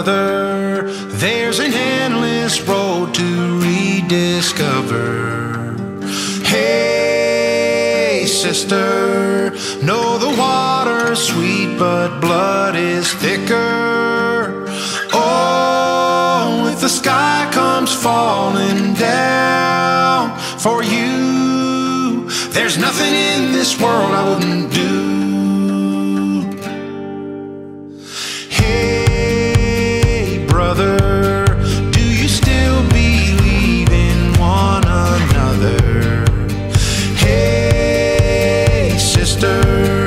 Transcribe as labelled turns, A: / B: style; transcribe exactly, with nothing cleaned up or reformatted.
A: brother, there's an endless road to rediscover. Hey, sister, know the water's sweet, but blood is thicker. Oh, if the sky comes falling down for you, there's nothing in this world I wouldn't do. Hey, brother, do you still believe in one another? Hey, sister,